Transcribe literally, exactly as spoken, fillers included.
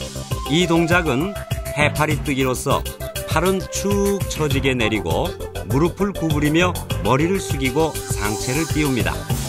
이 동작은 해파리 뜨기로서 팔은 축 처지게 내리고 무릎을 구부리며 머리를 숙이고 상체를 띄웁니다.